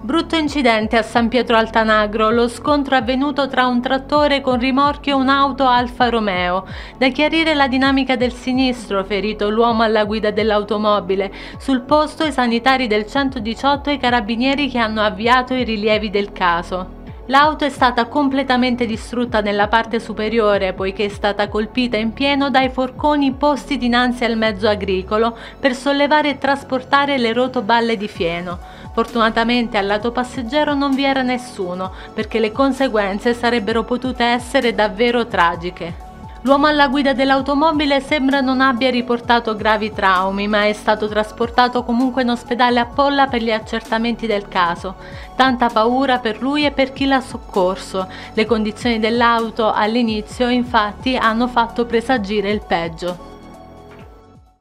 Brutto incidente a San Pietro Altanagro, lo scontro è avvenuto tra un trattore con rimorchio e un'auto Alfa Romeo. Da chiarire la dinamica del sinistro, ferito l'uomo alla guida dell'automobile. Sul posto i sanitari del 118 e i carabinieri che hanno avviato i rilievi del caso. L'auto è stata completamente distrutta nella parte superiore poiché è stata colpita in pieno dai forconi posti dinanzi al mezzo agricolo per sollevare e trasportare le rotoballe di fieno. Fortunatamente al lato passeggero non vi era nessuno, perché le conseguenze sarebbero potute essere davvero tragiche. L'uomo alla guida dell'automobile sembra non abbia riportato gravi traumi, ma è stato trasportato comunque in ospedale a Polla per gli accertamenti del caso. Tanta paura per lui e per chi l'ha soccorso. Le condizioni dell'auto all'inizio, infatti, hanno fatto presagire il peggio.